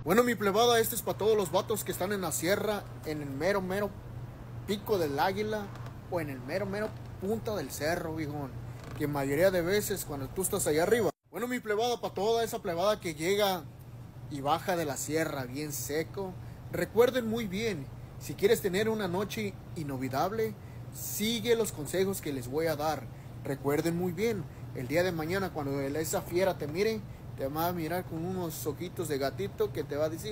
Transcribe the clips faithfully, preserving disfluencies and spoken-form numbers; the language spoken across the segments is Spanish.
Bueno, mi plebada, este es para todos los vatos que están en la sierra, en el mero, mero pico del águila o en el mero, mero punta del cerro, viejón. Que mayoría de veces cuando tú estás allá arriba. Bueno, mi plebada, para toda esa plebada que llega y baja de la sierra bien seco, recuerden muy bien, si quieres tener una noche inolvidable, sigue los consejos que les voy a dar. Recuerden muy bien, el día de mañana cuando esa fiera te mire, te va a mirar con unos ojitos de gatito que te va a decir,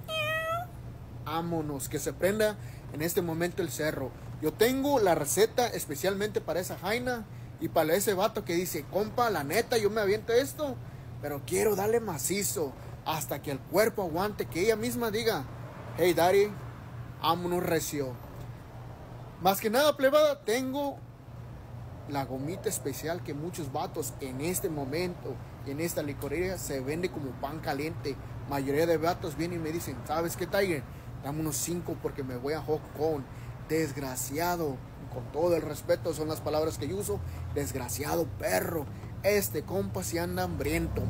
vámonos, que se prenda en este momento el cerro. Yo tengo la receta especialmente para esa jaina y para ese vato que dice, compa, la neta, yo me aviento esto, pero quiero darle macizo hasta que el cuerpo aguante, que ella misma diga, hey, daddy, vámonos recio. Más que nada, plebada, tengo la gomita especial que muchos vatos en este momento, en esta licorería, se vende como pan caliente. Mayoría de vatos vienen y me dicen, ¿sabes qué, Tiger? Dame unos cinco porque me voy a Hong Kong. Desgraciado, con todo el respeto, son las palabras que yo uso. Desgraciado perro, este compa se anda hambriento.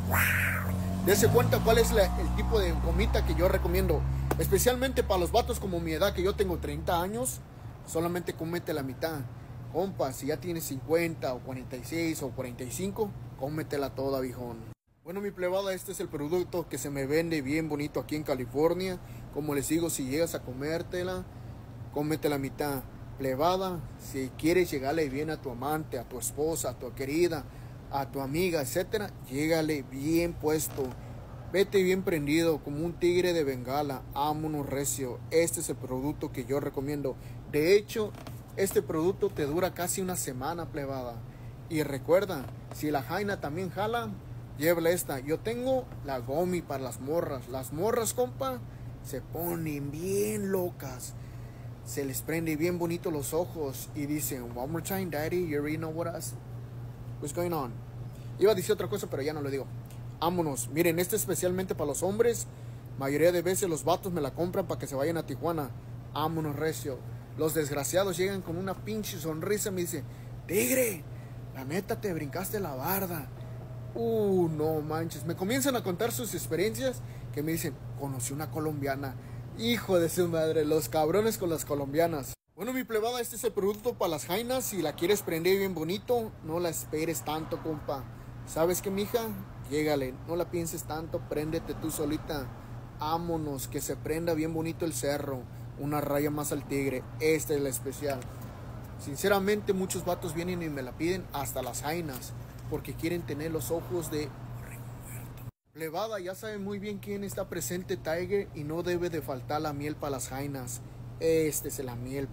Dese cuenta cuál es la, el tipo de gomita que yo recomiendo. Especialmente para los vatos como mi edad, que yo tengo treinta años. Solamente cómete la mitad. Compa, si ya tienes cincuenta o cuarenta y seis o cuarenta y cinco, cómetela toda, viejón. Bueno, mi plebada, este es el producto que se me vende bien bonito aquí en California. Como les digo, si llegas a comértela, cómete la mitad. Plebada, si quieres llegarle bien a tu amante, a tu esposa, a tu querida, a tu amiga, etcétera, llégale bien puesto. Vete bien prendido como un tigre de Bengala. Vámonos recio. Este es el producto que yo recomiendo. De hecho, este producto te dura casi una semana, plebada. Y recuerda, si la jaina también jala, llévale esta. Yo tengo la gomi para las morras. Las morras, compa, se ponen bien locas. Se les prende bien bonito los ojos y dicen, one more time, daddy, you already know what us, what's going on. Iba a decir otra cosa, pero ya no lo digo. Vámonos. Miren, este es especialmente para los hombres. Mayoría de veces los vatos me la compran para que se vayan a Tijuana. Vámonos recio. Los desgraciados llegan con una pinche sonrisa y me dicen, tigre, la neta te brincaste la barda. Uh, no manches. Me comienzan a contar sus experiencias que me dicen, conocí una colombiana. Hijo de su madre, los cabrones con las colombianas. Bueno, mi plebada, este es el producto para las jainas. Si la quieres prender bien bonito, no la esperes tanto, compa. ¿Sabes qué, mija? Llégale, no la pienses tanto, préndete tú solita. Vámonos, que se prenda bien bonito el cerro. Una raya más al tigre. Esta es la especial. Sinceramente, muchos vatos vienen y me la piden hasta las jainas, porque quieren tener los ojos de muerto. Plebada, ya saben muy bien quién está presente, Tiger, y no debe de faltar la miel para las jainas. Este es la miel.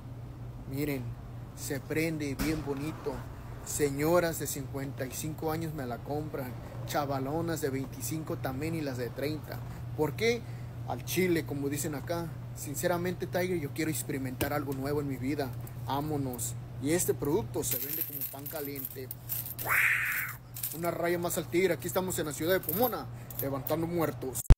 Miren, se prende bien bonito. Señoras de cincuenta y cinco años me la compran. Chavalonas de veinticinco también y las de treinta. ¿Por qué? Al chile, como dicen acá. Sinceramente, Tiger, yo quiero experimentar algo nuevo en mi vida. Vámonos. Y este producto se vende como pan caliente. Una raya más al tigre. Aquí estamos en la ciudad de Pomona, levantando muertos.